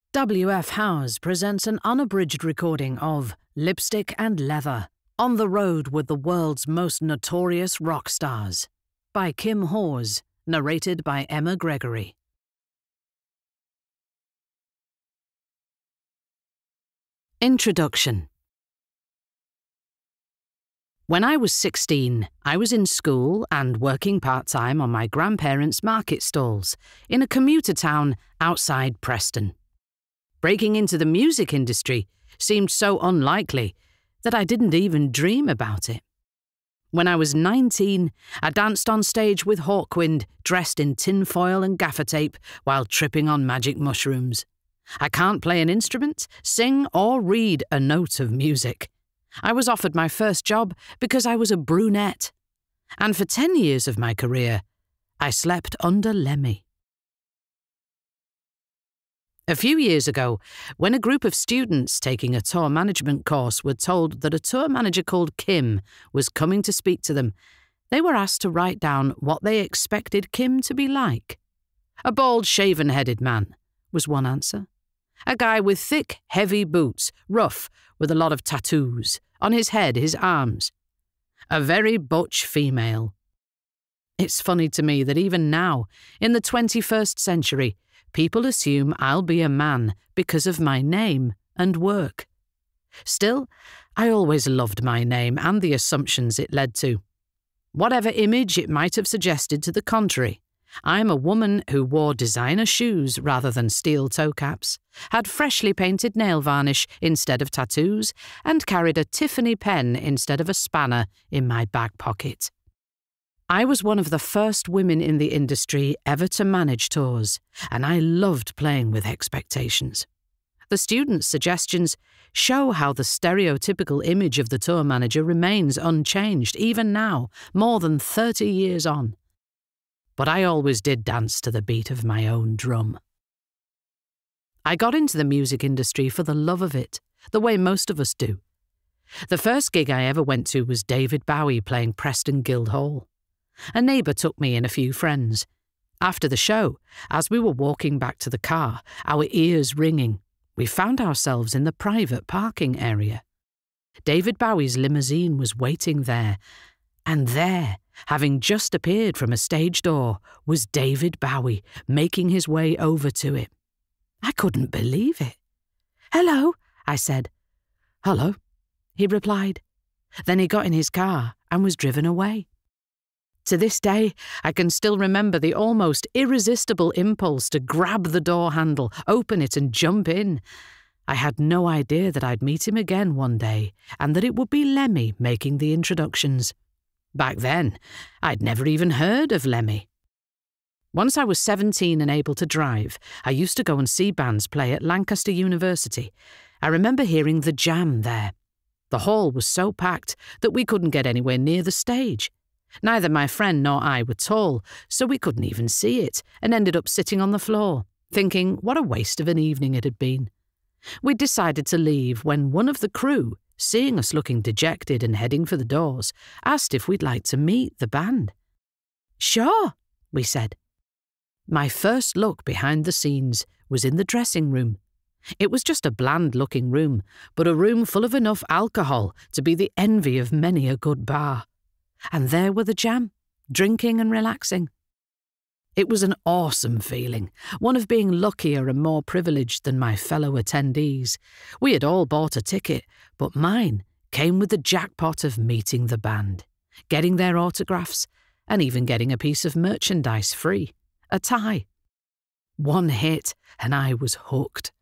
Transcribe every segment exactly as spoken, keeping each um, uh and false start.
W F Hawes presents an unabridged recording of Lipstick and Leather, On the Road with the World's Most Notorious Rock Stars, by Kim Hawes, narrated by Emma Gregory. Introduction. When I was sixteen, I was in school and working part-time on my grandparents' market stalls in a commuter town outside Preston. Breaking into the music industry seemed so unlikely that I didn't even dream about it. When I was nineteen, I danced on stage with Hawkwind, dressed in tinfoil and gaffer tape while tripping on magic mushrooms. I can't play an instrument, sing, or read a note of music. I was offered my first job because I was a brunette. And for ten years of my career, I slept under Lemmy. A few years ago, when a group of students taking a tour management course were told that a tour manager called Kim was coming to speak to them, they were asked to write down what they expected Kim to be like. A bald, shaven-headed man was one answer. A guy with thick, heavy boots, rough, with a lot of tattoos, on his head, his arms. A very butch female. It's funny to me that even now, in the twenty-first century, people assume I'll be a man because of my name and work. Still, I always loved my name and the assumptions it led to. Whatever image it might have suggested to the contrary, I'm a woman who wore designer shoes rather than steel toe caps, had freshly painted nail varnish instead of tattoos, and carried a Tiffany pen instead of a spanner in my back pocket. I was one of the first women in the industry ever to manage tours, and I loved playing with expectations. The students' suggestions show how the stereotypical image of the tour manager remains unchanged even now, more than thirty years on. But I always did dance to the beat of my own drum. I got into the music industry for the love of it, the way most of us do. The first gig I ever went to was David Bowie playing Preston Guildhall. A neighbour took me and a few friends. After the show, as we were walking back to the car, our ears ringing, we found ourselves in the private parking area. David Bowie's limousine was waiting there, and there, having just appeared from a stage door, was David Bowie making his way over to it. I couldn't believe it. "Hello," I said. "Hello," he replied. Then he got in his car and was driven away. To this day, I can still remember the almost irresistible impulse to grab the door handle, open it and jump in. I had no idea that I'd meet him again one day and that it would be Lemmy making the introductions. Back then, I'd never even heard of Lemmy. Once I was seventeen and able to drive, I used to go and see bands play at Lancaster University. I remember hearing The Jam there. The hall was so packed that we couldn't get anywhere near the stage. Neither my friend nor I were tall, so we couldn't even see it, and ended up sitting on the floor, thinking what a waste of an evening it had been. We decided to leave when one of the crew, seeing us looking dejected and heading for the doors, asked if we'd like to meet the band. "Sure," we said. My first look behind the scenes was in the dressing room. It was just a bland-looking room, but a room full of enough alcohol to be the envy of many a good bar. And there were the Jam, drinking and relaxing. It was an awesome feeling, one of being luckier and more privileged than my fellow attendees. We had all bought a ticket, but mine came with the jackpot of meeting the band, getting their autographs, and even getting a piece of merchandise free, a tie. One hit, and I was hooked.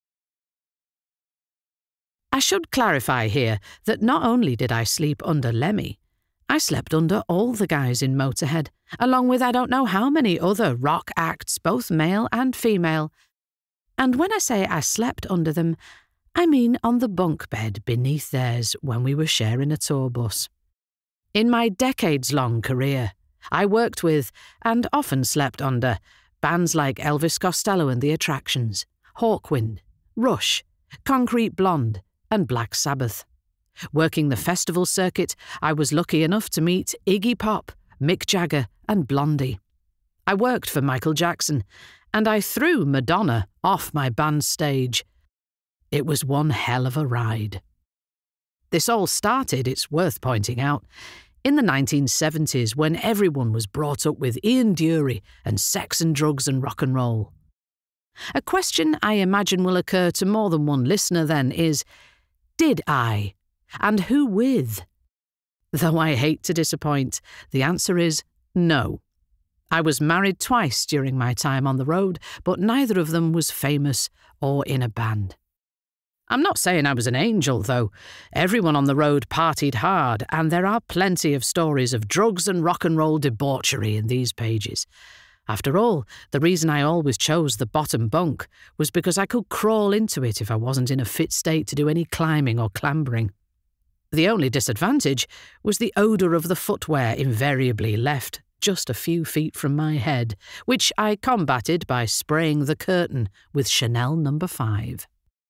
I should clarify here that not only did I sleep under Lemmy, I slept under all the guys in Motörhead, along with I don't know how many other rock acts, both male and female. And when I say I slept under them, I mean on the bunk bed beneath theirs when we were sharing a tour bus. In my decades-long career, I worked with, and often slept under, bands like Elvis Costello and the Attractions, Hawkwind, Rush, Concrete Blonde, and Black Sabbath. Working the festival circuit, I was lucky enough to meet Iggy Pop, Mick Jagger, and Blondie. I worked for Michael Jackson, and I threw Madonna off my band stage. It was one hell of a ride. This all started, it's worth pointing out, in the nineteen seventies when everyone was brought up with Ian Dury and sex and drugs and rock and roll. A question I imagine will occur to more than one listener then is, did I? And who with? Though I hate to disappoint, the answer is no. I was married twice during my time on the road, but neither of them was famous or in a band. I'm not saying I was an angel, though. Everyone on the road partied hard, and there are plenty of stories of drugs and rock and roll debauchery in these pages. After all, the reason I always chose the bottom bunk was because I could crawl into it if I wasn't in a fit state to do any climbing or clambering. The only disadvantage was the odour of the footwear invariably left just a few feet from my head, which I combated by spraying the curtain with Chanel number five.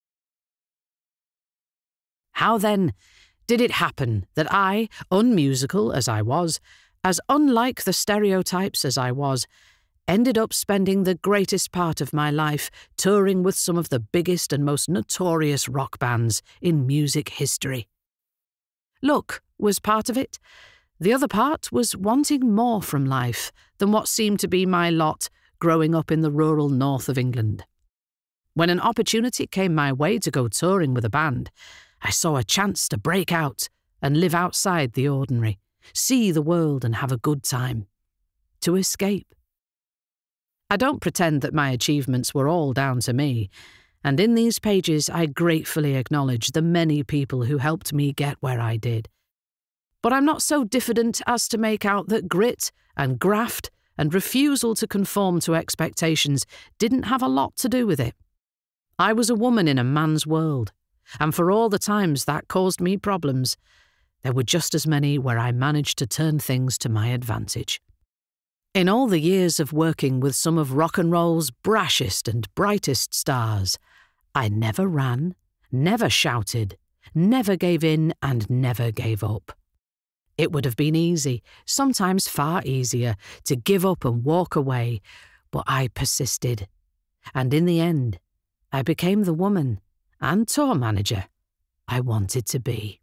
How then did it happen that I, unmusical as I was, as unlike the stereotypes as I was, ended up spending the greatest part of my life touring with some of the biggest and most notorious rock bands in music history? Luck was part of it. The other part was wanting more from life than what seemed to be my lot growing up in the rural north of England. When an opportunity came my way to go touring with a band, I saw a chance to break out and live outside the ordinary, see the world and have a good time, to escape. I don't pretend that my achievements were all down to me, and in these pages I gratefully acknowledge the many people who helped me get where I did. But I'm not so diffident as to make out that grit and graft and refusal to conform to expectations didn't have a lot to do with it. I was a woman in a man's world, and for all the times that caused me problems, there were just as many where I managed to turn things to my advantage. In all the years of working with some of rock and roll's brashest and brightest stars, I never ran, never shouted, never gave in and never gave up. It would have been easy, sometimes far easier, to give up and walk away, but I persisted. And in the end, I became the woman and tour manager I wanted to be.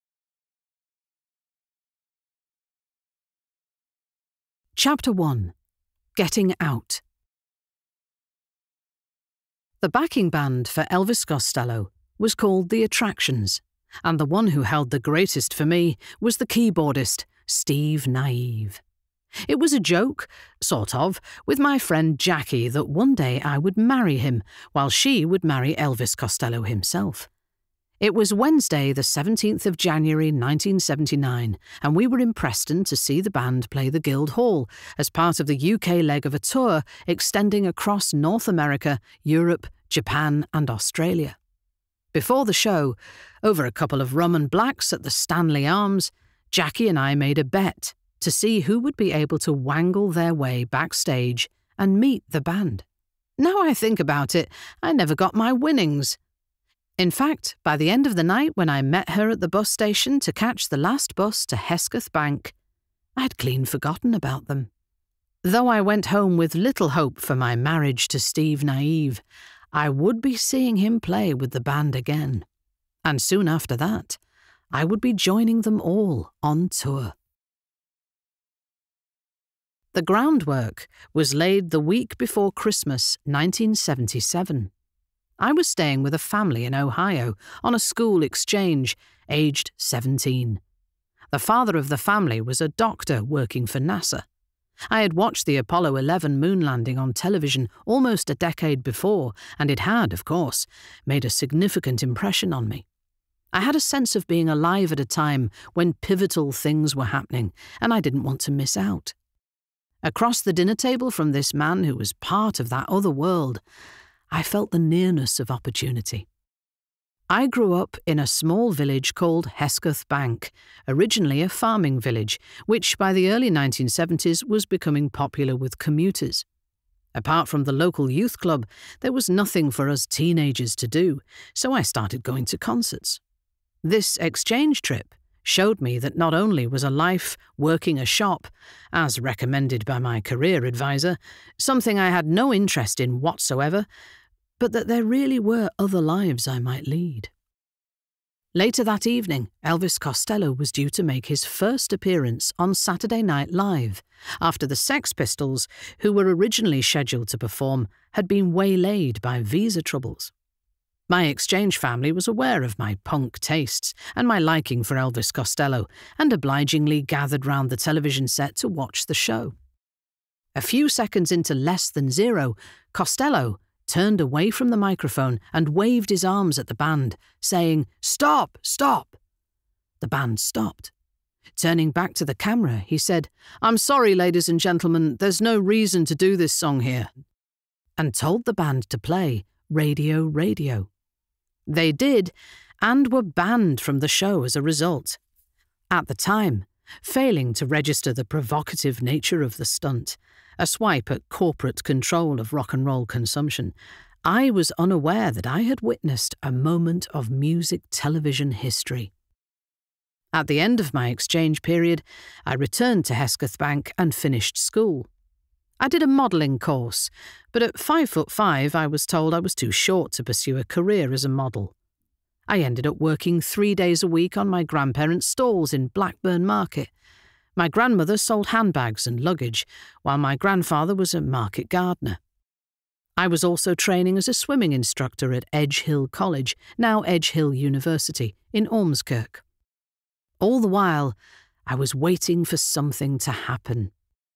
Chapter one. Getting Out. The backing band for Elvis Costello was called The Attractions, and the one who held the greatest for me was the keyboardist, Steve Naive. It was a joke, sort of, with my friend Jackie that one day I would marry him, while she would marry Elvis Costello himself. It was Wednesday, the seventeenth of January nineteen seventy-nine, and we were in Preston to see the band play the Guildhall as part of the U K leg of a tour extending across North America, Europe, Japan and Australia. Before the show, over a couple of rum and blacks at the Stanley Arms, Jackie and I made a bet to see who would be able to wangle their way backstage and meet the band. Now I think about it, I never got my winnings. In fact, by the end of the night when I met her at the bus station to catch the last bus to Hesketh Bank, I'd clean forgotten about them. Though I went home with little hope for my marriage to Steve Naive, I would be seeing him play with the band again. And soon after that, I would be joining them all on tour. The groundwork was laid the week before Christmas, nineteen seventy-seven. I was staying with a family in Ohio on a school exchange, aged seventeen. The father of the family was a doctor working for NASA. I had watched the Apollo eleven moon landing on television almost a decade before, and it had, of course, made a significant impression on me. I had a sense of being alive at a time when pivotal things were happening, and I didn't want to miss out. Across the dinner table from this man who was part of that other world, I felt the nearness of opportunity. I grew up in a small village called Hesketh Bank, originally a farming village, which by the early nineteen seventies was becoming popular with commuters. Apart from the local youth club, there was nothing for us teenagers to do, so I started going to concerts. This exchange trip, showed me that not only was a life working a shop, as recommended by my career advisor, something I had no interest in whatsoever, but that there really were other lives I might lead. Later that evening, Elvis Costello was due to make his first appearance on Saturday Night Live, after the Sex Pistols, who were originally scheduled to perform, had been waylaid by visa troubles. My exchange family was aware of my punk tastes and my liking for Elvis Costello, and obligingly gathered round the television set to watch the show. A few seconds into Less Than Zero, Costello turned away from the microphone and waved his arms at the band, saying, "Stop, stop!" The band stopped. Turning back to the camera, he said, "I'm sorry, ladies and gentlemen, there's no reason to do this song here," and told the band to play Radio Radio. They did, and were banned from the show as a result. At the time, failing to register the provocative nature of the stunt, a swipe at corporate control of rock and roll consumption, I was unaware that I had witnessed a moment of music television history. At the end of my exchange period, I returned to Hesketh Bank and finished school. I did a modelling course, but at five foot five I was told I was too short to pursue a career as a model. I ended up working three days a week on my grandparents' stalls in Blackburn Market. My grandmother sold handbags and luggage, while my grandfather was a market gardener. I was also training as a swimming instructor at Edge Hill College, now Edge Hill University, in Ormskirk. All the while, I was waiting for something to happen.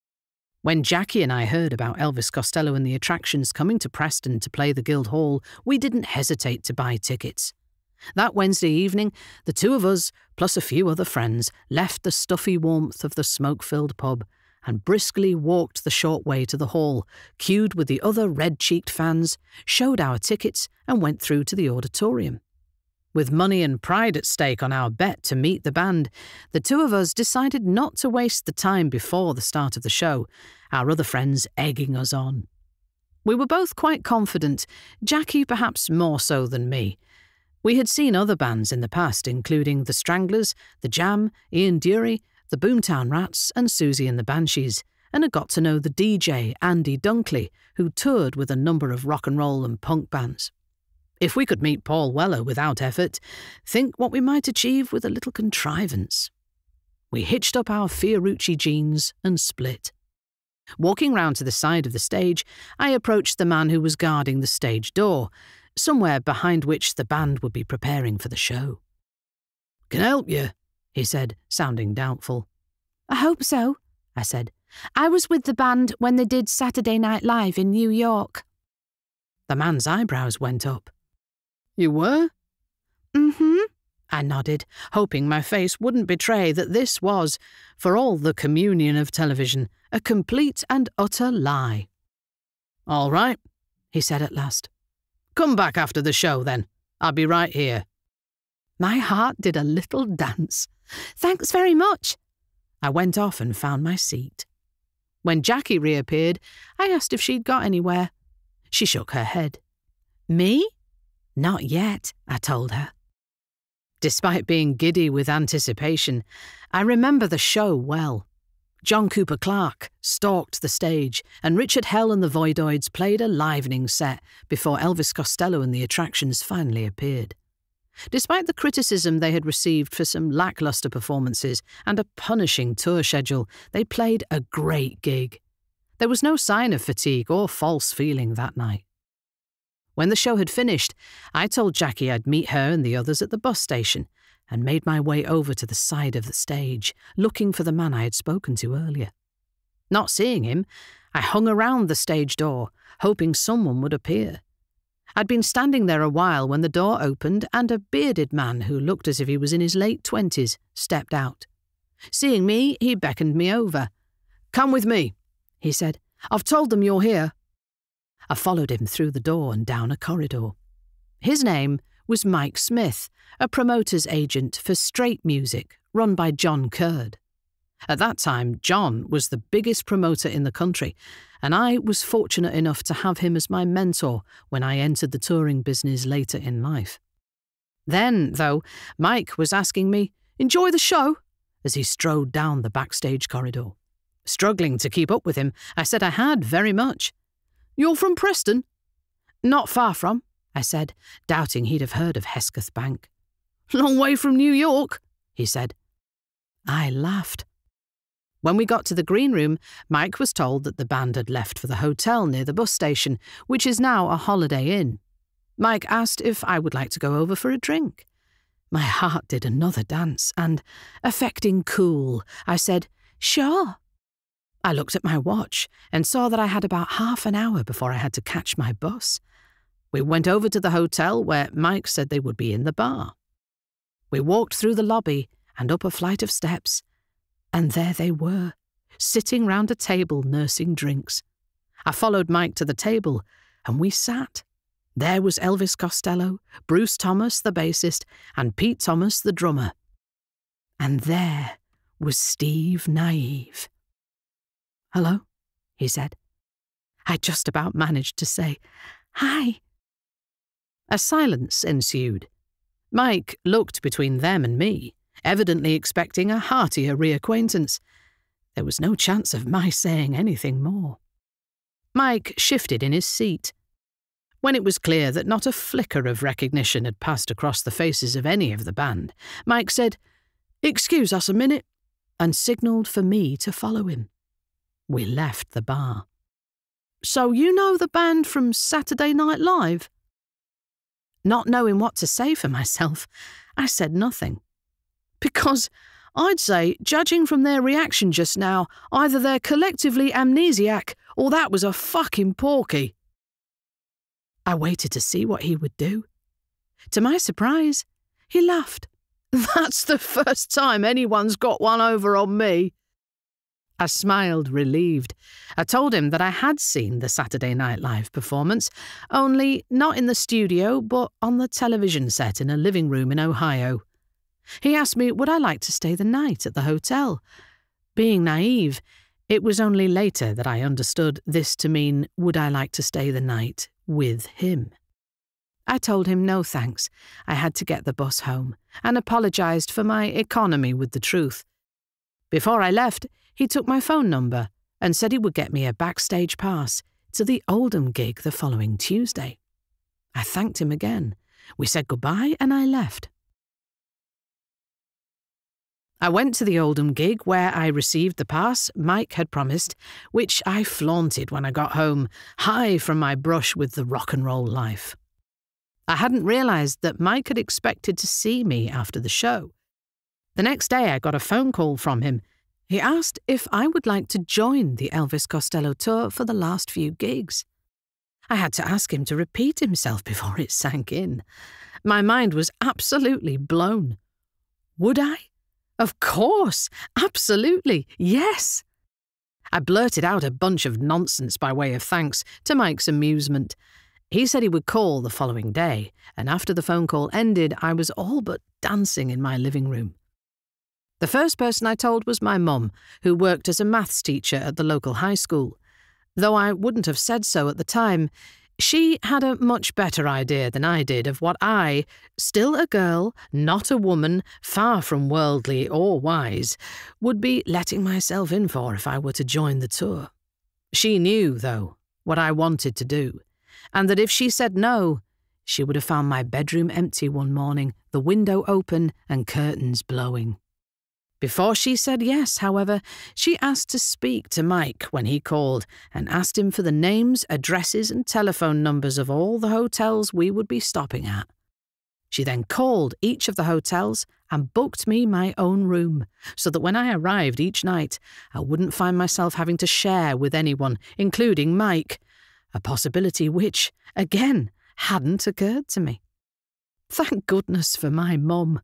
When Jackie and I heard about Elvis Costello and the Attractions coming to Preston to play the Guildhall, we didn't hesitate to buy tickets. That Wednesday evening, the two of us, plus a few other friends, left the stuffy warmth of the smoke-filled pub and briskly walked the short way to the hall, queued with the other red-cheeked fans, showed our tickets and went through to the auditorium. With money and pride at stake on our bet to meet the band, the two of us decided not to waste the time before the start of the show, our other friends egging us on. We were both quite confident, Jackie perhaps more so than me. We had seen other bands in the past, including The Stranglers, The Jam, Ian Dury, the Boomtown Rats and Susie and the Banshees, and had got to know the D J, Andy Dunkley, who toured with a number of rock and roll and punk bands. If we could meet Paul Weller without effort, think what we might achieve with a little contrivance. We hitched up our Fiorucci jeans and split. Walking round to the side of the stage, I approached the man who was guarding the stage door, somewhere behind which the band would be preparing for the show. "Can I help you?" he said, sounding doubtful. "I hope so," I said. "I was with the band when they did Saturday Night Live in New York." The man's eyebrows went up. "You were?" "Mm-hmm," I nodded, hoping my face wouldn't betray that this was, for all the communion of television, a complete and utter lie. "All right," he said at last. "Come back after the show, then. I'll be right here." My heart did a little dance. "Thanks very much." I went off and found my seat. When Jackie reappeared, I asked if she'd got anywhere. She shook her head. "Me? Not yet," I told her. Despite being giddy with anticipation, I remember the show well. John Cooper Clarke stalked the stage, and Richard Hell and the Voidoids played a livening set before Elvis Costello and the Attractions finally appeared. Despite the criticism they had received for some lacklustre performances and a punishing tour schedule, they played a great gig. There was no sign of fatigue or false feeling that night. When the show had finished, I told Jackie I'd meet her and the others at the bus station, and made my way over to the side of the stage, looking for the man I had spoken to earlier. Not seeing him, I hung around the stage door, hoping someone would appear. I'd been standing there a while when the door opened and a bearded man who looked as if he was in his late twenties stepped out. Seeing me, he beckoned me over. "Come with me," he said. "I've told them you're here." I followed him through the door and down a corridor. His name was Mike Smith, a promoter's agent for straight music run by John Curd. At that time, John was the biggest promoter in the country, and I was fortunate enough to have him as my mentor when I entered the touring business later in life. Then, though, Mike was asking me, Enjoy the show?" as he strode down the backstage corridor. Struggling to keep up with him, I said I had very much. "You're from Preston?" "Not far from," I said, doubting he'd have heard of Hesketh Bank. "Long way from New York," he said. I laughed. When we got to the green room, Mike was told that the band had left for the hotel near the bus station, which is now a Holiday Inn. Mike asked if I would like to go over for a drink. My heart did another dance, and, affecting cool, I said, "Sure." I looked at my watch and saw that I had about half an hour before I had to catch my bus. We went over to the hotel where Mike said they would be in the bar. We walked through the lobby and up a flight of steps, and there they were, sitting round a table nursing drinks. I followed Mike to the table, and we sat. There was Elvis Costello, Bruce Thomas, the bassist, and Pete Thomas, the drummer. And there was Steve Naive. "Hello," he said. I just about managed to say, "Hi." A silence ensued. Mike looked between them and me, evidently expecting a heartier reacquaintance. There was no chance of my saying anything more. Mike shifted in his seat. When it was clear that not a flicker of recognition had passed across the faces of any of the band, Mike said, "Excuse us a minute," and signalled for me to follow him. We left the bar. "So you know the band from Saturday Night Live?" Not knowing what to say for myself, I said nothing. "Because I'd say, judging from their reaction just now, either they're collectively amnesiac or that was a fucking porky." I waited to see what he would do. To my surprise, he laughed. "That's the first time anyone's got one over on me." I smiled, relieved. I told him that I had seen the Saturday Night Live performance, only not in the studio, but on the television set in a living room in Ohio. He asked me would I like to stay the night at the hotel. Being naive, it was only later that I understood this to mean would I like to stay the night with him. I told him no thanks. I had to get the bus home, and apologised for my economy with the truth. Before I left, he took my phone number and said he would get me a backstage pass to the Oldham gig the following Tuesday. I thanked him again. We said goodbye and I left. I went to the Oldham gig where I received the pass Mike had promised, which I flaunted when I got home, high from my brush with the rock and roll life. I hadn't realised that Mike had expected to see me after the show. The next day I got a phone call from him. He asked if I would like to join the Elvis Costello tour for the last few gigs. I had to ask him to repeat himself before it sank in. My mind was absolutely blown. Would I? Of course, absolutely, yes. I blurted out a bunch of nonsense by way of thanks, to Mike's amusement. He said he would call the following day, and after the phone call ended, I was all but dancing in my living room. The first person I told was my mum, who worked as a maths teacher at the local high school. Though I wouldn't have said so at the time, she had a much better idea than I did of what I, still a girl, not a woman, far from worldly or wise, would be letting myself in for if I were to join the tour. She knew, though, what I wanted to do, and that if she said no, she would have found my bedroom empty one morning, the window open and curtains blowing. Before she said yes, however, she asked to speak to Mike when he called and asked him for the names, addresses and telephone numbers of all the hotels we would be stopping at. She then called each of the hotels and booked me my own room, so that when I arrived each night, I wouldn't find myself having to share with anyone, including Mike, a possibility which, again, hadn't occurred to me. Thank goodness for my mum.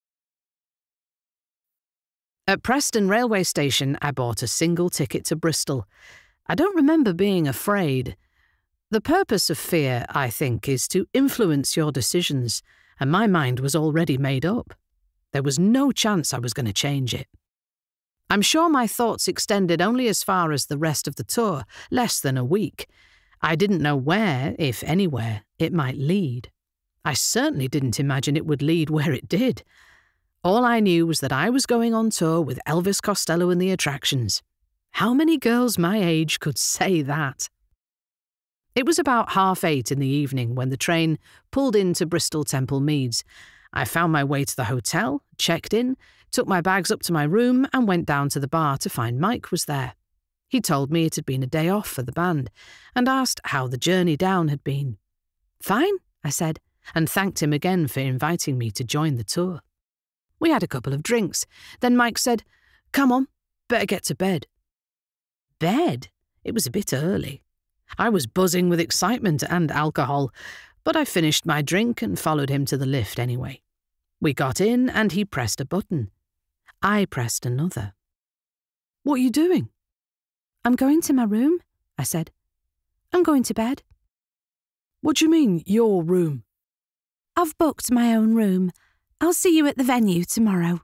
At Preston railway station, I bought a single ticket to Bristol. I don't remember being afraid. The purpose of fear, I think, is to influence your decisions, and my mind was already made up. There was no chance I was going to change it. I'm sure my thoughts extended only as far as the rest of the tour, less than a week. I didn't know where, if anywhere, it might lead. I certainly didn't imagine it would lead where it did. All I knew was that I was going on tour with Elvis Costello and the Attractions. How many girls my age could say that? It was about half eight in the evening when the train pulled into Bristol Temple Meads. I found my way to the hotel, checked in, took my bags up to my room and went down to the bar to find Mike was there. He told me it had been a day off for the band and asked how the journey down had been. "Fine," I said, and thanked him again for inviting me to join the tour. We had a couple of drinks. Then Mike said, "Come on, better get to bed." Bed? It was a bit early. I was buzzing with excitement and alcohol, but I finished my drink and followed him to the lift anyway. We got in and he pressed a button. I pressed another. "What are you doing?" "I'm going to my room," I said. "I'm going to bed." "What do you mean, your room?" "I've booked my own room. I'll see you at the venue tomorrow."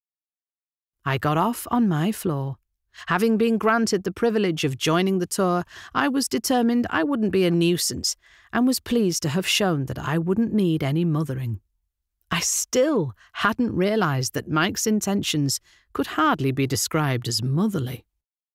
I got off on my floor. Having been granted the privilege of joining the tour, I was determined I wouldn't be a nuisance and was pleased to have shown that I wouldn't need any mothering. I still hadn't realised that Mike's intentions could hardly be described as motherly.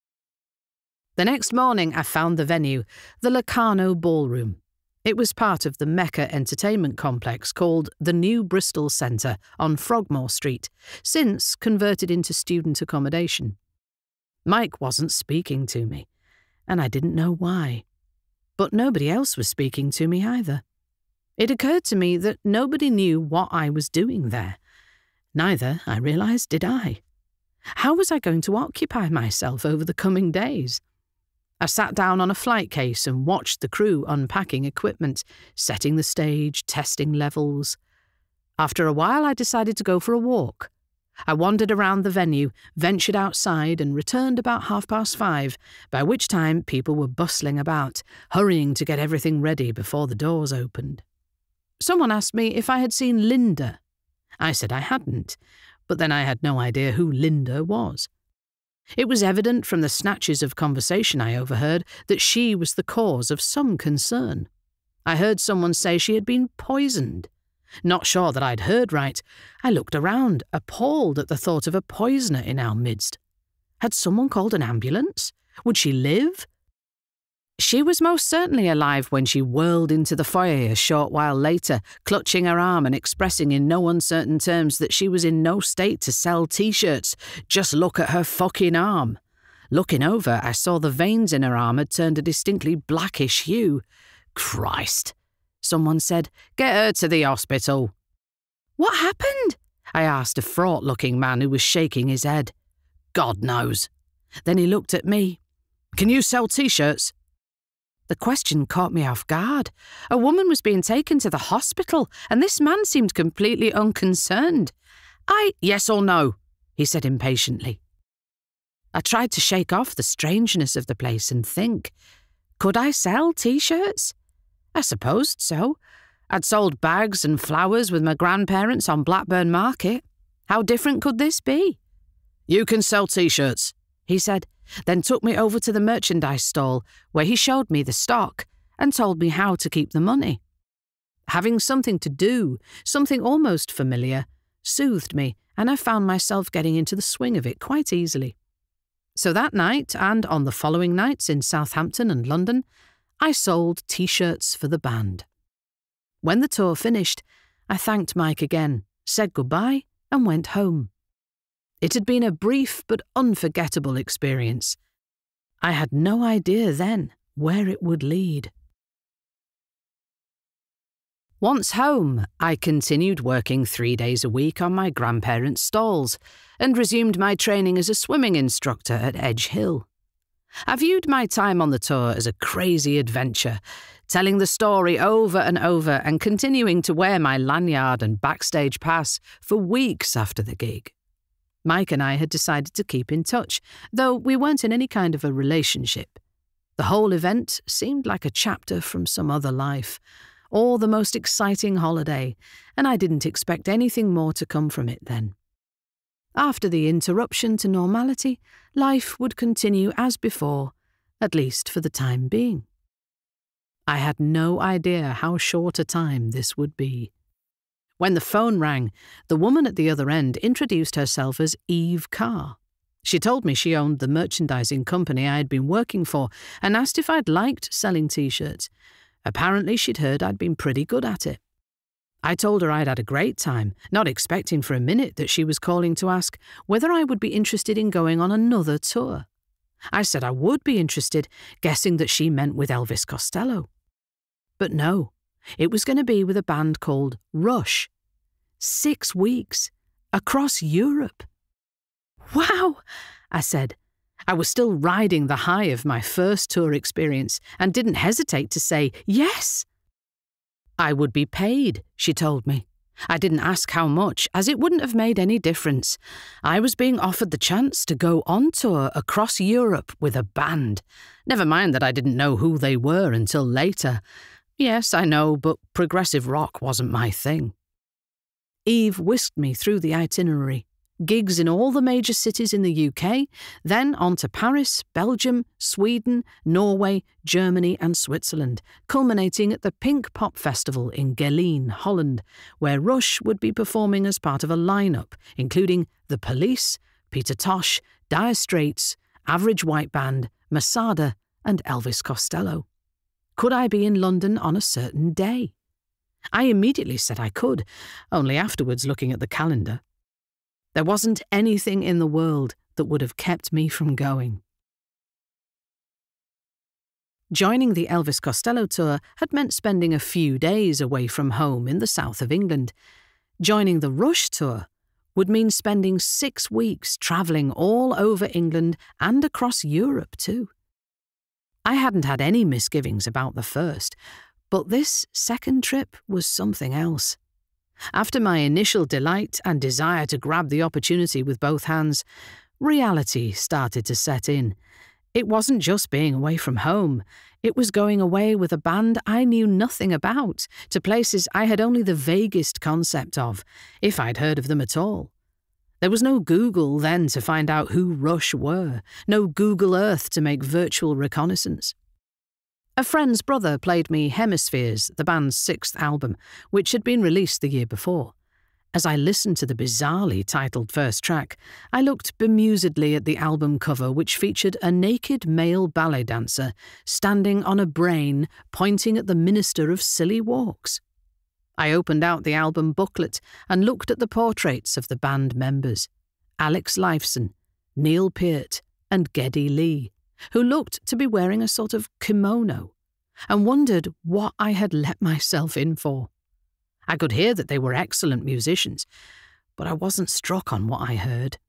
The next morning I found the venue, the Locarno Ballroom. It was part of the Mecca entertainment complex called the New Bristol Centre on Frogmore Street, since converted into student accommodation. Mike wasn't speaking to me, and I didn't know why. But nobody else was speaking to me either. It occurred to me that nobody knew what I was doing there. Neither, I realised, did I. How was I going to occupy myself over the coming days? I sat down on a flight case and watched the crew unpacking equipment, setting the stage, testing levels. After a while, I decided to go for a walk. I wandered around the venue, ventured outside and returned about half past five, by which time people were bustling about, hurrying to get everything ready before the doors opened. Someone asked me if I had seen Linda. I said I hadn't, but then I had no idea who Linda was. It was evident from the snatches of conversation I overheard that she was the cause of some concern. I heard someone say she had been poisoned. Not sure that I'd heard right, I looked around, appalled at the thought of a poisoner in our midst. Had someone called an ambulance? Would she live? She was most certainly alive when she whirled into the foyer a short while later, clutching her arm and expressing in no uncertain terms that she was in no state to sell T-shirts. Just look at her fucking arm. Looking over, I saw the veins in her arm had turned a distinctly blackish hue. Christ! Someone said, "Get her to the hospital." "What happened?" I asked a fraught-looking man who was shaking his head. "God knows." Then he looked at me. "Can you sell T-shirts?" The question caught me off guard. A woman was being taken to the hospital, and this man seemed completely unconcerned. I, "Yes or no," he said impatiently. I tried to shake off the strangeness of the place and think, could I sell T-shirts? I supposed so. I'd sold bags and flowers with my grandparents on Blackburn Market. How different could this be? "You can sell T-shirts," he said, then took me over to the merchandise stall where he showed me the stock and told me how to keep the money. Having something to do, something almost familiar, soothed me, and I found myself getting into the swing of it quite easily. So that night, and on the following nights in Southampton and London, I sold T-shirts for the band. When the tour finished, I thanked Mike again, said goodbye, and went home. It had been a brief but unforgettable experience. I had no idea then where it would lead. Once home, I continued working three days a week on my grandparents' stalls and resumed my training as a swimming instructor at Edge Hill. I viewed my time on the tour as a crazy adventure, telling the story over and over and continuing to wear my lanyard and backstage pass for weeks after the gig. Mike and I had decided to keep in touch, though we weren't in any kind of a relationship. The whole event seemed like a chapter from some other life, or the most exciting holiday, and I didn't expect anything more to come from it then. After the interruption to normality, life would continue as before, at least for the time being. I had no idea how short a time this would be. When the phone rang, the woman at the other end introduced herself as Eve Carr. She told me she owned the merchandising company I had been working for and asked if I'd liked selling T-shirts. Apparently she'd heard I'd been pretty good at it. I told her I'd had a great time, not expecting for a minute that she was calling to ask whether I would be interested in going on another tour. I said I would be interested, guessing that she meant with Elvis Costello. But no, it was going to be with a band called Rush. Six weeks, across Europe. Wow, I said. I was still riding the high of my first tour experience and didn't hesitate to say yes. I would be paid, she told me. I didn't ask how much, as it wouldn't have made any difference. I was being offered the chance to go on tour across Europe with a band. Never mind that I didn't know who they were until later. Yes, I know, but progressive rock wasn't my thing. Eve whisked me through the itinerary. Gigs in all the major cities in the U K, then on to Paris, Belgium, Sweden, Norway, Germany and Switzerland, culminating at the Pink Pop Festival in Geleen, Holland, where Rush would be performing as part of a lineup, including The Police, Peter Tosh, Dire Straits, Average White Band, Masada and Elvis Costello. Could I be in London on a certain day? I immediately said I could, only afterwards looking at the calendar. There wasn't anything in the world that would have kept me from going. Joining the Elvis Costello tour had meant spending a few days away from home in the south of England. Joining the Rush tour would mean spending six weeks travelling all over England and across Europe too. I hadn't had any misgivings about the first, but this second trip was something else. After my initial delight and desire to grab the opportunity with both hands, reality started to set in. It wasn't just being away from home. It was going away with a band I knew nothing about, to places I had only the vaguest concept of, if I'd heard of them at all. There was no Google then to find out who Rush were, no Google Earth to make virtual reconnaissance. A friend's brother played me Hemispheres, the band's sixth album, which had been released the year before. As I listened to the bizarrely titled first track, I looked bemusedly at the album cover, which featured a naked male ballet dancer standing on a brain pointing at the minister of silly walks. I opened out the album booklet and looked at the portraits of the band members, Alex Lifeson, Neil Peart and Geddy Lee, who looked to be wearing a sort of kimono, and wondered what I had let myself in for. I could hear that they were excellent musicians, but I wasn't struck on what I heard.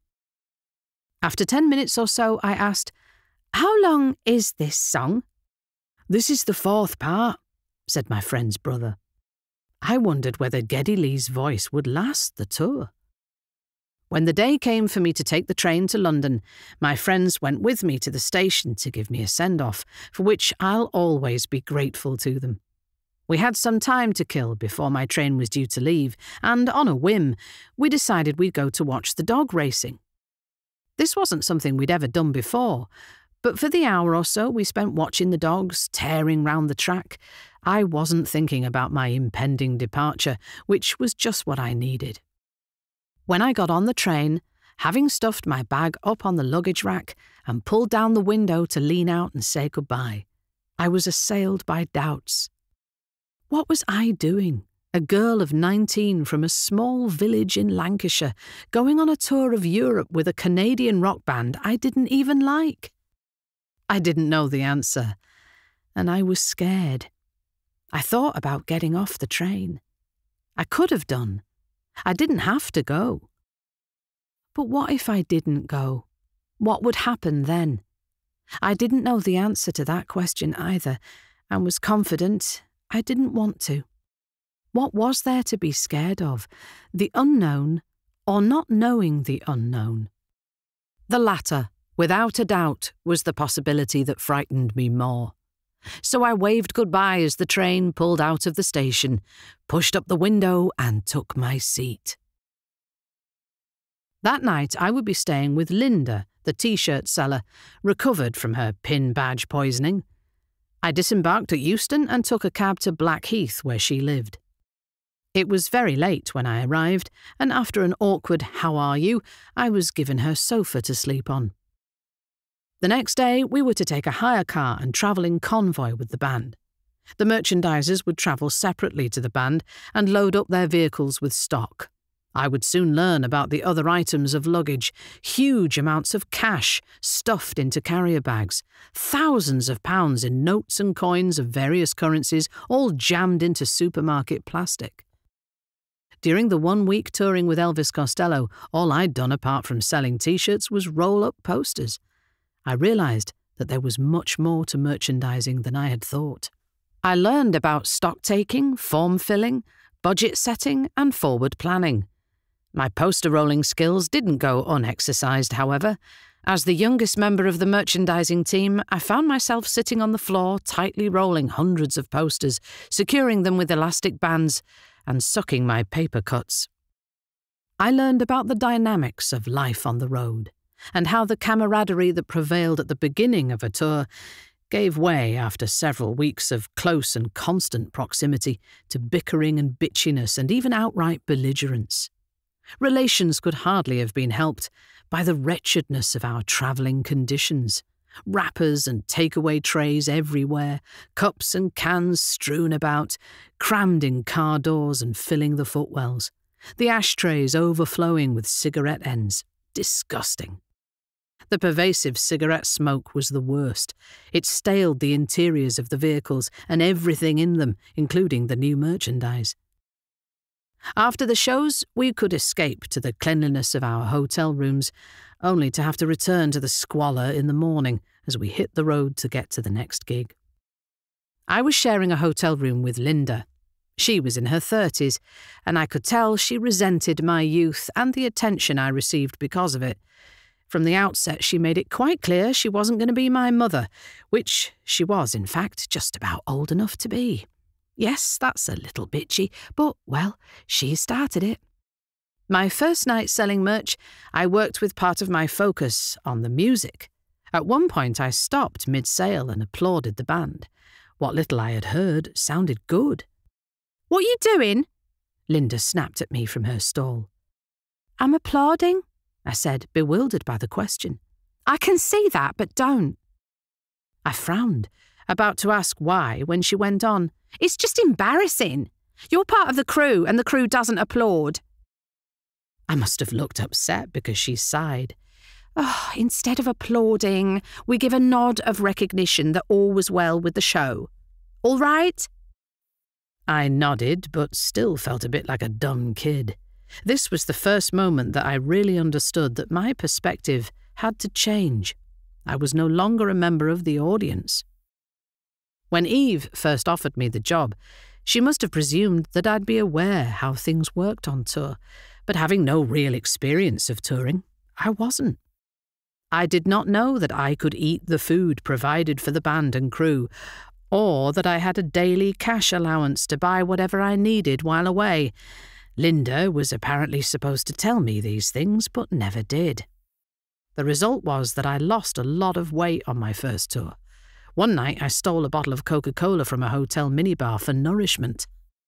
After ten minutes or so, I asked, "How long is this song?" "This is the fourth part," said my friend's brother. I wondered whether Geddy Lee's voice would last the tour. When the day came for me to take the train to London, my friends went with me to the station to give me a send-off, for which I'll always be grateful to them. We had some time to kill before my train was due to leave, and on a whim, we decided we'd go to watch the dog racing. This wasn't something we'd ever done before, but for the hour or so we spent watching the dogs tearing round the track, I wasn't thinking about my impending departure, which was just what I needed. When I got on the train, having stuffed my bag up on the luggage rack and pulled down the window to lean out and say goodbye, I was assailed by doubts. What was I doing, a girl of nineteen from a small village in Lancashire, going on a tour of Europe with a Canadian rock band I didn't even like? I didn't know the answer, and I was scared. I thought about getting off the train. I could have done. I didn't have to go. But what if I didn't go? What would happen then? I didn't know the answer to that question either, and was confident I didn't want to. What was there to be scared of? The unknown, or not knowing the unknown? The latter, without a doubt, was the possibility that frightened me more. So I waved goodbye as the train pulled out of the station, pushed up the window and took my seat. That night I would be staying with Linda, the T-shirt seller, recovered from her pin badge poisoning. I disembarked at Euston and took a cab to Blackheath, where she lived. It was very late when I arrived, and after an awkward "how are you?" I was given her sofa to sleep on. The next day, we were to take a hire car and travel in convoy with the band. The merchandisers would travel separately to the band and load up their vehicles with stock. I would soon learn about the other items of luggage, huge amounts of cash stuffed into carrier bags, thousands of pounds in notes and coins of various currencies, all jammed into supermarket plastic. During the one-week touring with Elvis Costello, all I'd done apart from selling T-shirts was roll up posters. I realised that there was much more to merchandising than I had thought. I learned about stock-taking, form-filling, budget setting and forward planning. My poster-rolling skills didn't go unexercised, however. As the youngest member of the merchandising team, I found myself sitting on the floor, tightly rolling hundreds of posters, securing them with elastic bands, and sucking my paper cuts. I learned about the dynamics of life on the road, and how the camaraderie that prevailed at the beginning of a tour gave way after several weeks of close and constant proximity to bickering and bitchiness and even outright belligerence. Relations could hardly have been helped by the wretchedness of our travelling conditions. Wrappers and takeaway trays everywhere, cups and cans strewn about, crammed in car doors and filling the footwells, the ashtrays overflowing with cigarette ends. Disgusting. The pervasive cigarette smoke was the worst. It staled the interiors of the vehicles and everything in them, including the new merchandise. After the shows, we could escape to the cleanliness of our hotel rooms, only to have to return to the squalor in the morning as we hit the road to get to the next gig. I was sharing a hotel room with Linda. She was in her thirties, and I could tell she resented my youth and the attention I received because of it. From the outset, she made it quite clear she wasn't going to be my mother, which she was, in fact, just about old enough to be. Yes, that's a little bitchy, but, well, she started it. My first night selling merch, I worked with part of my focus on the music. At one point, I stopped mid-sale and applauded the band. What little I had heard sounded good. "What are you doing?" Linda snapped at me from her stall. "I'm applauding," I said, bewildered by the question. "I can see that, but don't." I frowned, about to ask why, when she went on. "It's just embarrassing. You're part of the crew, and the crew doesn't applaud." I must have looked upset because she sighed. "Oh, instead of applauding, we give a nod of recognition that all was well with the show. All right?" I nodded, but still felt a bit like a dumb kid. This was the first moment that I really understood that my perspective had to change. I was no longer a member of the audience. When Eve first offered me the job, she must have presumed that I'd be aware how things worked on tour, but having no real experience of touring, I wasn't. I did not know that I could eat the food provided for the band and crew, or that I had a daily cash allowance to buy whatever I needed while away. Linda was apparently supposed to tell me these things, but never did. The result was that I lost a lot of weight on my first tour. One night I stole a bottle of Coca-Cola from a hotel minibar for nourishment.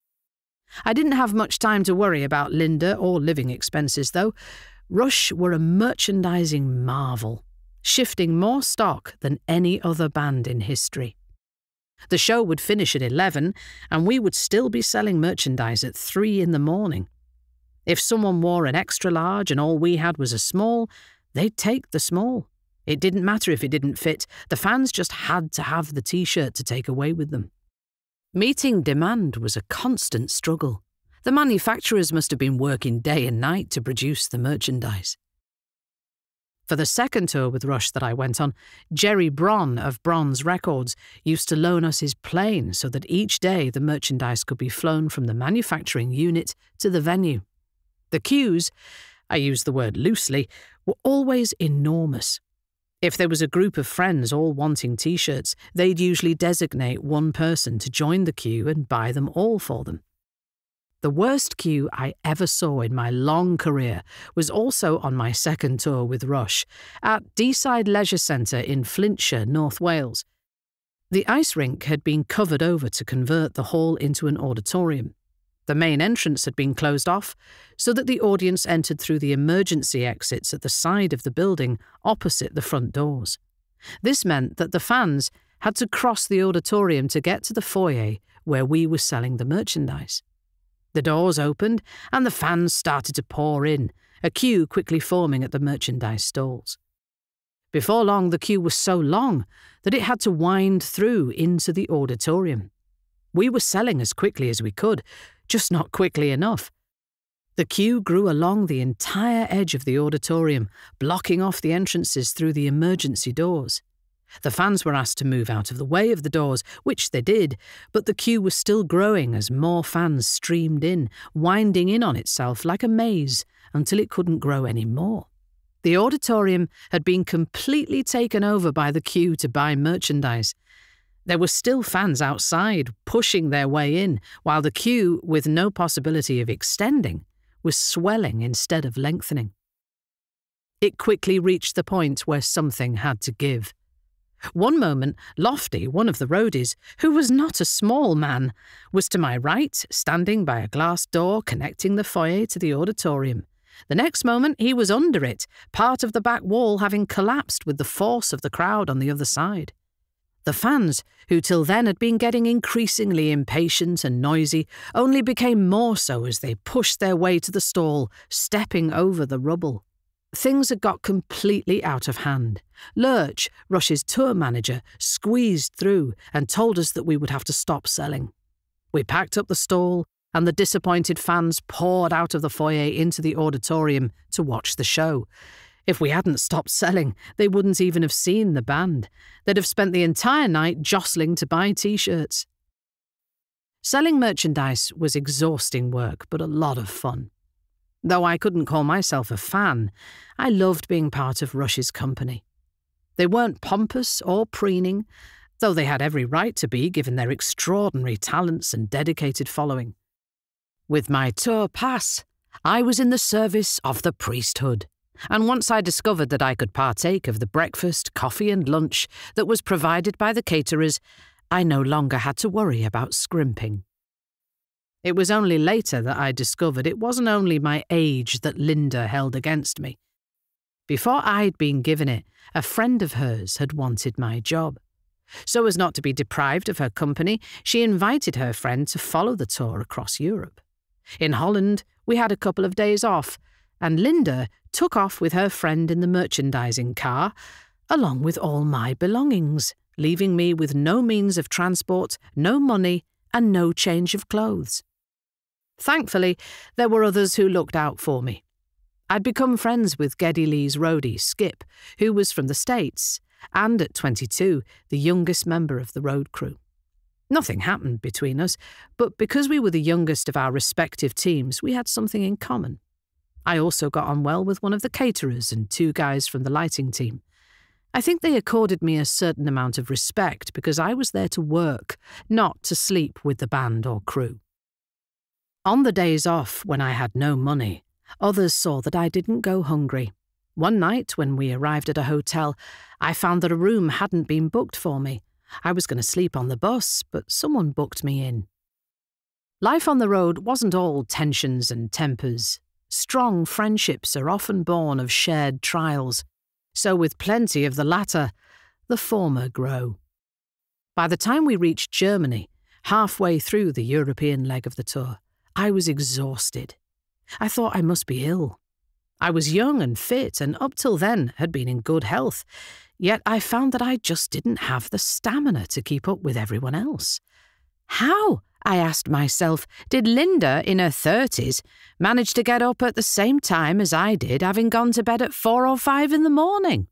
I didn't have much time to worry about Linda or living expenses, though. Rush were a merchandising marvel, shifting more stock than any other band in history. The show would finish at eleven, and we would still be selling merchandise at three in the morning. If someone wore an extra large and all we had was a small, they'd take the small. It didn't matter if it didn't fit. The fans just had to have the T-shirt to take away with them. Meeting demand was a constant struggle. The manufacturers must have been working day and night to produce the merchandise. For the second tour with Rush that I went on, Jerry Bron of Bronze Records used to loan us his plane so that each day the merchandise could be flown from the manufacturing unit to the venue. The queues, I use the word loosely, were always enormous. If there was a group of friends all wanting T-shirts, they'd usually designate one person to join the queue and buy them all for them. The worst queue I ever saw in my long career was also on my second tour with Rush, at Deeside Leisure Centre in Flintshire, North Wales. The ice rink had been covered over to convert the hall into an auditorium. The main entrance had been closed off, so that the audience entered through the emergency exits at the side of the building opposite the front doors. This meant that the fans had to cross the auditorium to get to the foyer where we were selling the merchandise. The doors opened and the fans started to pour in, a queue quickly forming at the merchandise stalls. Before long, the queue was so long that it had to wind through into the auditorium. We were selling as quickly as we could, just not quickly enough. The queue grew along the entire edge of the auditorium, blocking off the entrances through the emergency doors. The fans were asked to move out of the way of the doors, which they did, but the queue was still growing as more fans streamed in, winding in on itself like a maze until it couldn't grow any more. The auditorium had been completely taken over by the queue to buy merchandise. There were still fans outside, pushing their way in, while the queue, with no possibility of extending, was swelling instead of lengthening. It quickly reached the point where something had to give. One moment, Lofty, one of the roadies, who was not a small man, was to my right, standing by a glass door connecting the foyer to the auditorium. The next moment, he was under it, part of the back wall having collapsed with the force of the crowd on the other side. The fans, who till then had been getting increasingly impatient and noisy, only became more so as they pushed their way to the stall, stepping over the rubble. Things had got completely out of hand. Lurch, Rush's tour manager, squeezed through and told us that we would have to stop selling. We packed up the stall, and the disappointed fans poured out of the foyer into the auditorium to watch the show. If we hadn't stopped selling, they wouldn't even have seen the band. They'd have spent the entire night jostling to buy T-shirts. Selling merchandise was exhausting work, but a lot of fun. Though I couldn't call myself a fan, I loved being part of Rush's company. They weren't pompous or preening, though they had every right to be given their extraordinary talents and dedicated following. With my tour pass, I was in the service of the priesthood, and once I discovered that I could partake of the breakfast, coffee and lunch that was provided by the caterers, I no longer had to worry about scrimping. It was only later that I discovered it wasn't only my age that Linda held against me. Before I'd been given it, a friend of hers had wanted my job. So as not to be deprived of her company, she invited her friend to follow the tour across Europe. In Holland, we had a couple of days off, and Linda took off with her friend in the merchandising car, along with all my belongings, leaving me with no means of transport, no money, and no change of clothes. Thankfully, there were others who looked out for me. I'd become friends with Geddy Lee's roadie, Skip, who was from the States, and at twenty-two, the youngest member of the road crew. Nothing happened between us, but because we were the youngest of our respective teams, we had something in common. I also got on well with one of the caterers and two guys from the lighting team. I think they accorded me a certain amount of respect because I was there to work, not to sleep with the band or crew. On the days off, when I had no money, others saw that I didn't go hungry. One night, when we arrived at a hotel, I found that a room hadn't been booked for me. I was going to sleep on the bus, but someone booked me in. Life on the road wasn't all tensions and tempers. Strong friendships are often born of shared trials, so with plenty of the latter, the former grow. By the time we reached Germany, halfway through the European leg of the tour, I was exhausted. I thought I must be ill. I was young and fit, and up till then had been in good health, yet I found that I just didn't have the stamina to keep up with everyone else. How, I asked myself, did Linda, in her thirties, manage to get up at the same time as I did, having gone to bed at four or five in the morning?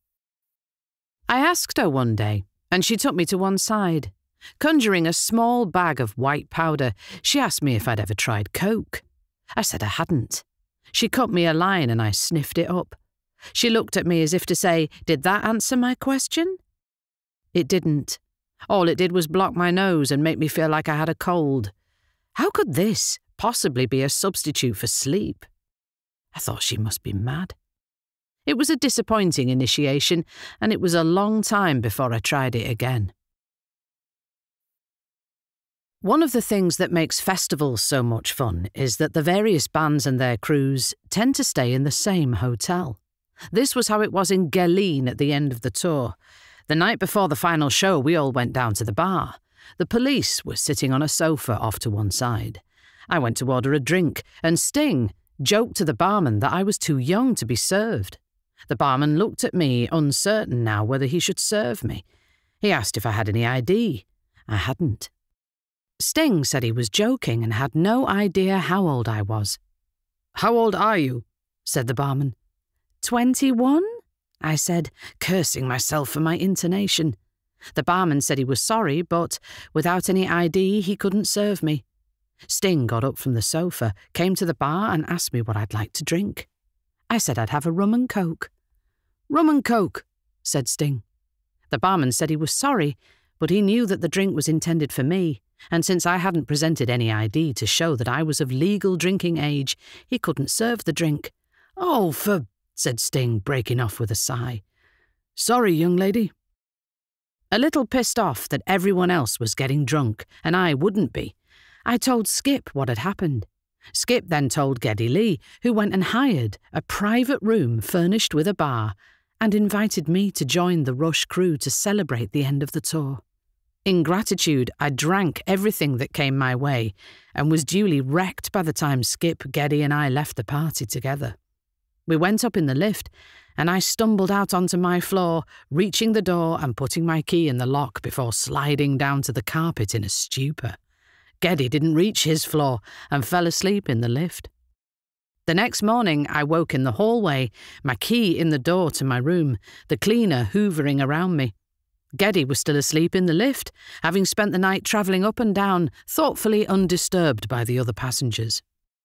I asked her one day, and she took me to one side. Conjuring a small bag of white powder, she asked me if I'd ever tried coke. I said I hadn't. She cut me a line and I sniffed it up. She looked at me as if to say, did that answer my question? It didn't. All it did was block my nose and make me feel like I had a cold. How could this possibly be a substitute for sleep? I thought she must be mad. It was a disappointing initiation, and it was a long time before I tried it again. One of the things that makes festivals so much fun is that the various bands and their crews tend to stay in the same hotel. This was how it was in Geleen at the end of the tour. The night before the final show, we all went down to the bar. The police were sitting on a sofa off to one side. I went to order a drink, and Sting joked to the barman that I was too young to be served. The barman looked at me, uncertain now whether he should serve me. He asked if I had any I D. I hadn't. Sting said he was joking and had no idea how old I was. "How old are you?" said the barman. "Twenty-one?" I said, cursing myself for my intonation. The barman said he was sorry, but without any I D he couldn't serve me. Sting got up from the sofa, came to the bar and asked me what I'd like to drink. I said I'd have a rum and coke. "Rum and coke," said Sting. The barman said he was sorry, but he knew that the drink was intended for me, and since I hadn't presented any I D to show that I was of legal drinking age, he couldn't serve the drink. "Oh, for..." said Sting, breaking off with a sigh. "Sorry, young lady." A little pissed off that everyone else was getting drunk and I wouldn't be, I told Skip what had happened. Skip then told Geddy Lee, who went and hired a private room furnished with a bar and invited me to join the Rush crew to celebrate the end of the tour. In gratitude, I drank everything that came my way and was duly wrecked by the time Skip, Geddy and I left the party together. We went up in the lift, and I stumbled out onto my floor, reaching the door and putting my key in the lock before sliding down to the carpet in a stupor. Geddy didn't reach his floor and fell asleep in the lift. The next morning, I woke in the hallway, my key in the door to my room, the cleaner hoovering around me. Geddy was still asleep in the lift, having spent the night travelling up and down, thoughtfully undisturbed by the other passengers.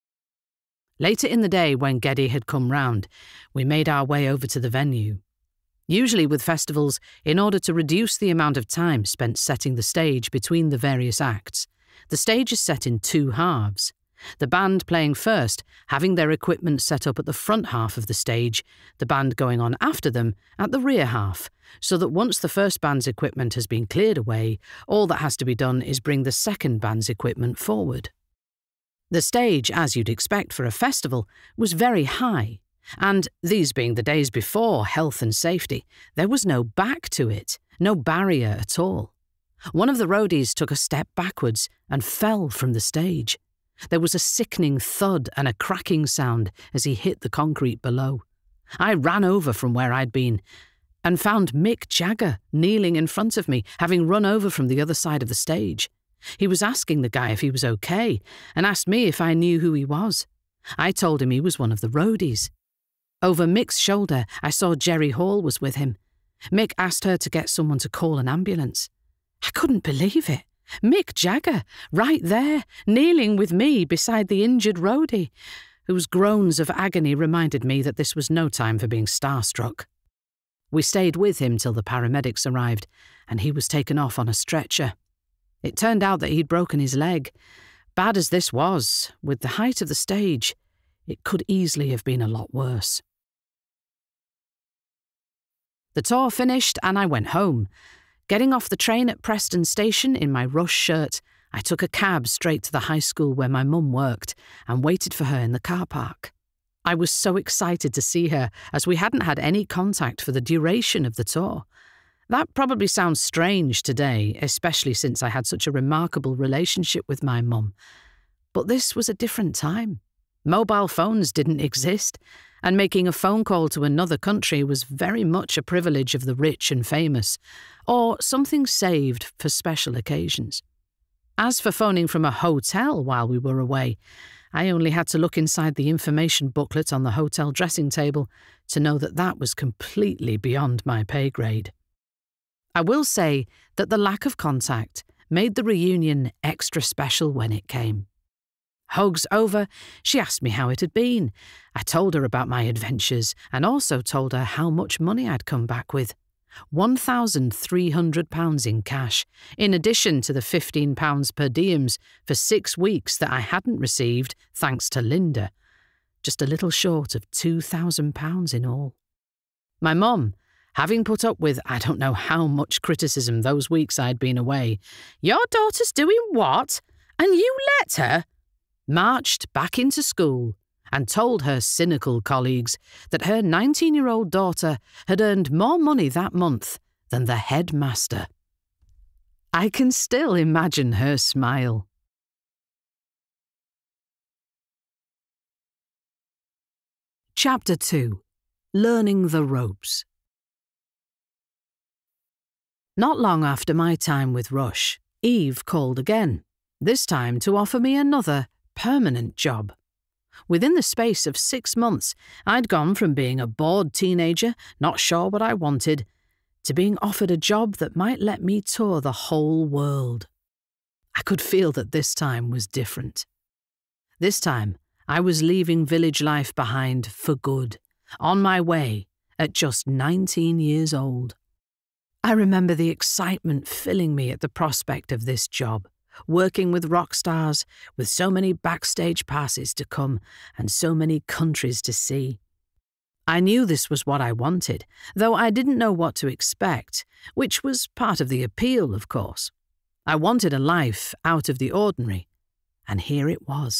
Later in the day, when Geddy had come round, we made our way over to the venue. Usually with festivals, in order to reduce the amount of time spent setting the stage between the various acts, the stage is set in two halves. The band playing first, having their equipment set up at the front half of the stage, the band going on after them at the rear half, so that once the first band's equipment has been cleared away, all that has to be done is bring the second band's equipment forward. The stage, as you'd expect for a festival, was very high, and these being the days before health and safety, there was no back to it, no barrier at all. One of the roadies took a step backwards and fell from the stage. There was a sickening thud and a cracking sound as he hit the concrete below. I ran over from where I'd been and found Mick Jagger kneeling in front of me, having run over from the other side of the stage. He was asking the guy if he was okay and asked me if I knew who he was. I told him he was one of the roadies. Over Mick's shoulder, I saw Jerry Hall was with him. Mick asked her to get someone to call an ambulance. I couldn't believe it. Mick Jagger, right there, kneeling with me beside the injured roadie, whose groans of agony reminded me that this was no time for being starstruck. We stayed with him till the paramedics arrived, and he was taken off on a stretcher. It turned out that he'd broken his leg. Bad as this was, with the height of the stage, it could easily have been a lot worse. The tour finished and I went home. Getting off the train at Preston Station in my Rush shirt, I took a cab straight to the high school where my mum worked and waited for her in the car park. I was so excited to see her, as we hadn't had any contact for the duration of the tour. That probably sounds strange today, especially since I had such a remarkable relationship with my mum. But this was a different time. Mobile phones didn't exist, and making a phone call to another country was very much a privilege of the rich and famous, or something saved for special occasions. As for phoning from a hotel while we were away, I only had to look inside the information booklet on the hotel dressing table to know that that was completely beyond my pay grade. I will say that the lack of contact made the reunion extra special when it came. Hugs over, she asked me how it had been. I told her about my adventures and also told her how much money I'd come back with. one thousand three hundred pounds in cash, in addition to the fifteen pounds per diems for six weeks that I hadn't received thanks to Linda. Just a little short of two thousand pounds in all. My mum Having put up with I don't know how much criticism those weeks I'd been away, "Your daughter's doing what? And you let her?" marched back into school and told her cynical colleagues that her nineteen-year-old daughter had earned more money that month than the headmaster. I can still imagine her smile. Chapter two. Learning the Ropes. Not long after my time with Rush, Eve called again, this time to offer me another permanent job. Within the space of six months, I'd gone from being a bored teenager, not sure what I wanted, to being offered a job that might let me tour the whole world. I could feel that this time was different. This time, I was leaving village life behind for good, on my way at just nineteen years old. I remember the excitement filling me at the prospect of this job, working with rock stars, with so many backstage passes to come and so many countries to see. I knew this was what I wanted, though I didn't know what to expect, which was part of the appeal, of course. I wanted a life out of the ordinary, and here it was.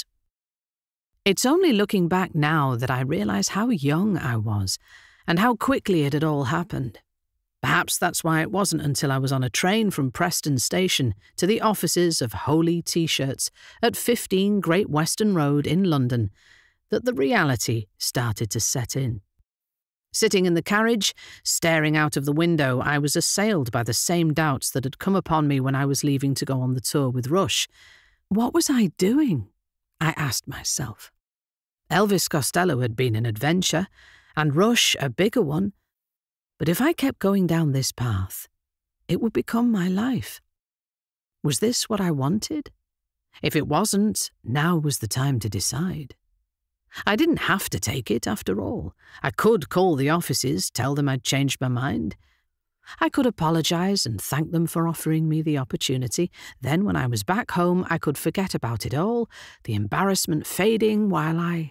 It's only looking back now that I realise how young I was, and how quickly it had all happened. Perhaps that's why it wasn't until I was on a train from Preston Station to the offices of Holy T-shirts at fifteen Great Western Road in London that the reality started to set in. Sitting in the carriage, staring out of the window, I was assailed by the same doubts that had come upon me when I was leaving to go on the tour with Rush. What was I doing? I asked myself. Elvis Costello had been an adventure, and Rush a bigger one. But if I kept going down this path, it would become my life. Was this what I wanted? If it wasn't, now was the time to decide. I didn't have to take it, after all. I could call the offices, tell them I'd changed my mind. I could apologise and thank them for offering me the opportunity. Then, when I was back home, I could forget about it all, the embarrassment fading while I...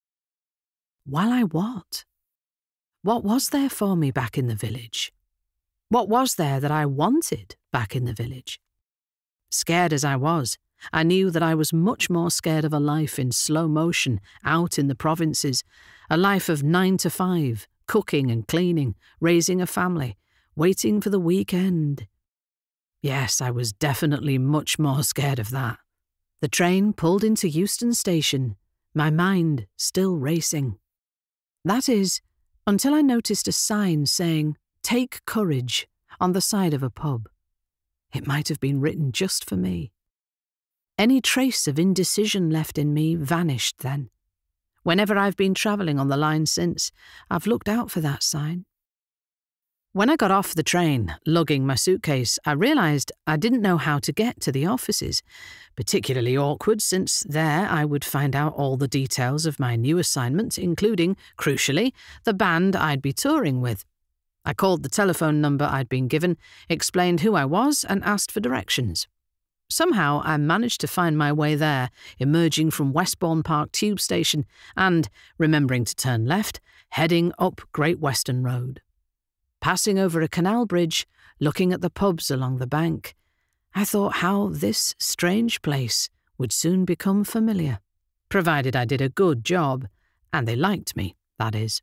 While I what? What was there for me back in the village? What was there that I wanted back in the village? Scared as I was, I knew that I was much more scared of a life in slow motion out in the provinces, a life of nine to five, cooking and cleaning, raising a family, waiting for the weekend. Yes, I was definitely much more scared of that. The train pulled into Euston Station, my mind still racing. That is, until I noticed a sign saying, "Take courage," on the side of a pub. It might have been written just for me. Any trace of indecision left in me vanished then. Whenever I've been travelling on the line since, I've looked out for that sign. When I got off the train, lugging my suitcase, I realised I didn't know how to get to the offices, particularly awkward since there I would find out all the details of my new assignment, including, crucially, the band I'd be touring with. I called the telephone number I'd been given, explained who I was, and asked for directions. Somehow I managed to find my way there, emerging from Westbourne Park tube station and, remembering to turn left, heading up Great Western Road. Passing over a canal bridge, looking at the pubs along the bank, I thought how this strange place would soon become familiar, provided I did a good job, and they liked me, that is.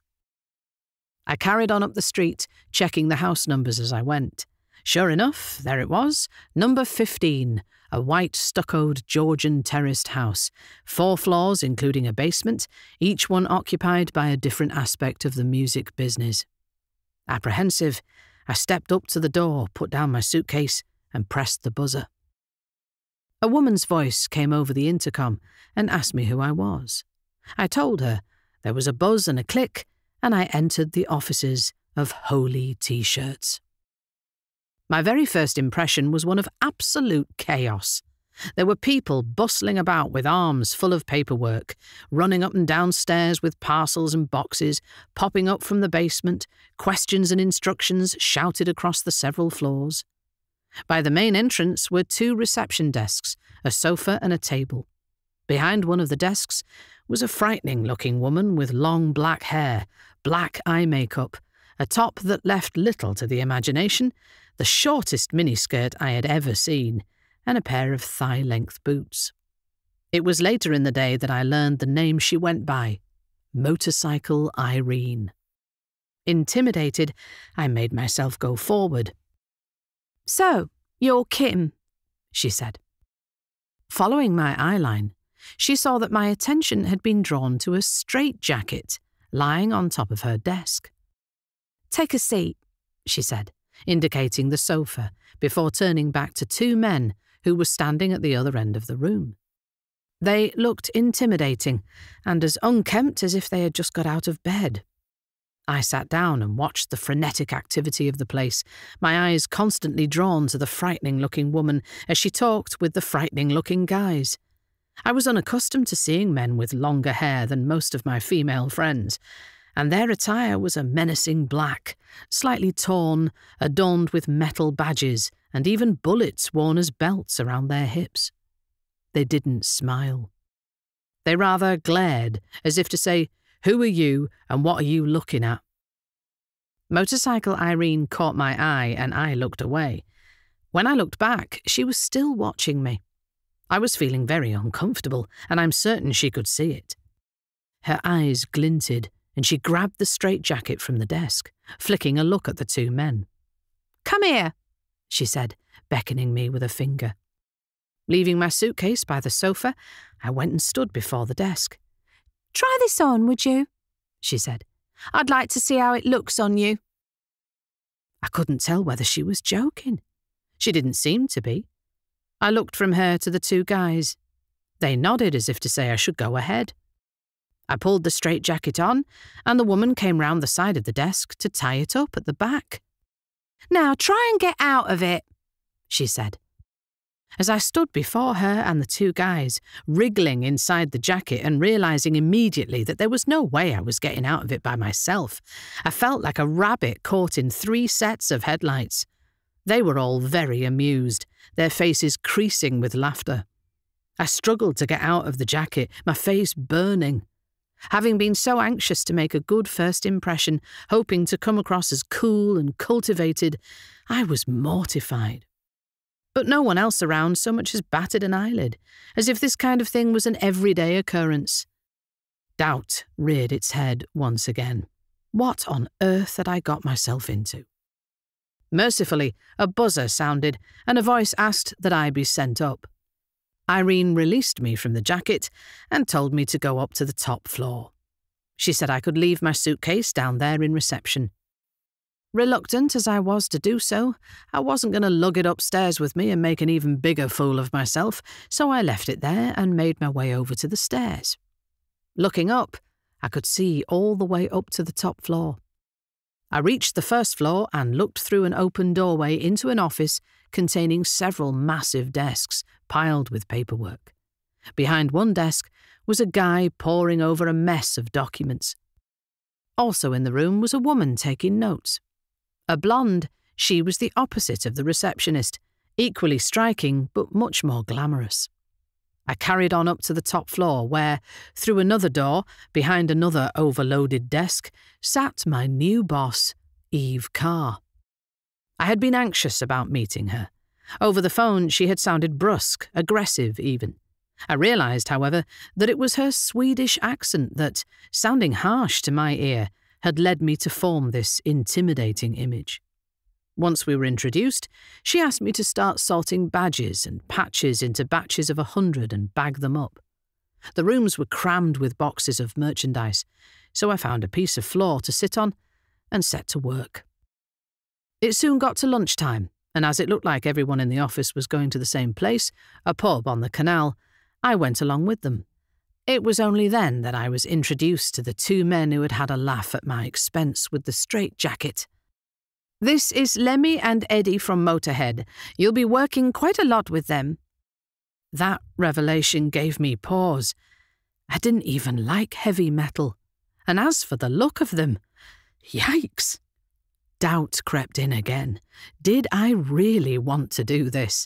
I carried on up the street, checking the house numbers as I went. Sure enough, there it was, number fifteen, a white stuccoed Georgian terraced house, four floors including a basement, each one occupied by a different aspect of the music business. Apprehensive, I stepped up to the door, put down my suitcase, and pressed the buzzer. A woman's voice came over the intercom and asked me who I was. I told her. There was a buzz and a click, and I entered the offices of Holy T-shirts. My very first impression was one of absolute chaos. There were people bustling about with arms full of paperwork, running up and down stairs with parcels and boxes, popping up from the basement, questions and instructions shouted across the several floors. By the main entrance were two reception desks, a sofa and a table. Behind one of the desks was a frightening-looking woman with long black hair, black eye makeup, a top that left little to the imagination, the shortest miniskirt I had ever seen, and a pair of thigh-length boots. It was later in the day that I learned the name she went by, Motorcycle Irene. Intimidated, I made myself go forward. "So, you're Kim," she said. Following my eyeline, she saw that my attention had been drawn to a straitjacket lying on top of her desk. "Take a seat," she said, indicating the sofa, before turning back to two men who were standing at the other end of the room. They looked intimidating and as unkempt as if they had just got out of bed. I sat down and watched the frenetic activity of the place, my eyes constantly drawn to the frightening-looking woman as she talked with the frightening-looking guys. I was unaccustomed to seeing men with longer hair than most of my female friends, and their attire was a menacing black, slightly torn, adorned with metal badges and even bullets worn as belts around their hips. They didn't smile. They rather glared, as if to say, "Who are you and what are you looking at?" Motorcycle Irene caught my eye and I looked away. When I looked back, she was still watching me. I was feeling very uncomfortable, and I'm certain she could see it. Her eyes glinted, and she grabbed the straitjacket from the desk, flicking a look at the two men. "Come here," she said, beckoning me with a finger. Leaving my suitcase by the sofa, I went and stood before the desk. "Try this on, would you?" she said. "I'd like to see how it looks on you." I couldn't tell whether she was joking. She didn't seem to be. I looked from her to the two guys. They nodded as if to say I should go ahead. I pulled the straitjacket on, and the woman came round the side of the desk to tie it up at the back. "Now try and get out of it," she said. As I stood before her and the two guys, wriggling inside the jacket and realising immediately that there was no way I was getting out of it by myself, I felt like a rabbit caught in three sets of headlights. They were all very amused, their faces creasing with laughter. I struggled to get out of the jacket, my face burning. Having been so anxious to make a good first impression, hoping to come across as cool and cultivated, I was mortified. But no one else around so much as batted an eyelid, as if this kind of thing was an everyday occurrence. Doubt reared its head once again. What on earth had I got myself into? Mercifully, a buzzer sounded, and a voice asked that I be sent up. Irene released me from the jacket and told me to go up to the top floor. She said I could leave my suitcase down there in reception. Reluctant as I was to do so, I wasn't going to lug it upstairs with me and make an even bigger fool of myself, so I left it there and made my way over to the stairs. Looking up, I could see all the way up to the top floor. I reached the first floor and looked through an open doorway into an office containing several massive desks piled with paperwork. Behind one desk was a guy poring over a mess of documents. Also in the room was a woman taking notes. A blonde, she was the opposite of the receptionist, equally striking but much more glamorous. I carried on up to the top floor where, through another door, behind another overloaded desk, sat my new boss, Eve Carr. I had been anxious about meeting her. Over the phone she had sounded brusque, aggressive even. I realised, however, that it was her Swedish accent that, sounding harsh to my ear, had led me to form this intimidating image. Once we were introduced, she asked me to start sorting badges and patches into batches of a hundred and bag them up. The rooms were crammed with boxes of merchandise, so I found a piece of floor to sit on and set to work. It soon got to lunchtime, and as it looked like everyone in the office was going to the same place, a pub on the canal, I went along with them. It was only then that I was introduced to the two men who had had a laugh at my expense with the straitjacket. "This is Lemmy and Eddie from Motörhead. You'll be working quite a lot with them." That revelation gave me pause. I didn't even like heavy metal. And as for the look of them, yikes! Doubt crept in again. Did I really want to do this?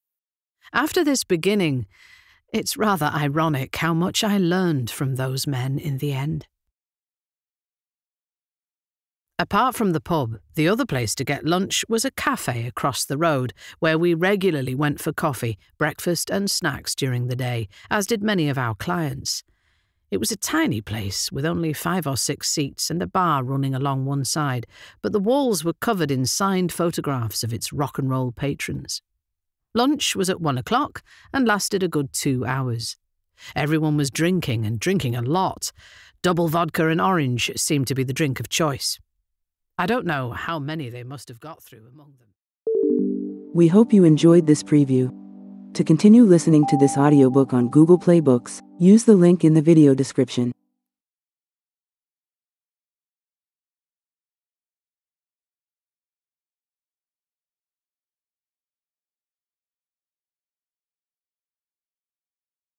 After this beginning, it's rather ironic how much I learned from those men in the end. Apart from the pub, the other place to get lunch was a cafe across the road, where we regularly went for coffee, breakfast and snacks during the day, as did many of our clients. It was a tiny place with only five or six seats and a bar running along one side, but the walls were covered in signed photographs of its rock and roll patrons. Lunch was at one o'clock and lasted a good two hours. Everyone was drinking and drinking a lot. Double vodka and orange seemed to be the drink of choice. I don't know how many they must have got through among them. We hope you enjoyed this preview. To continue listening to this audiobook on Google Play Books, use the link in the video description.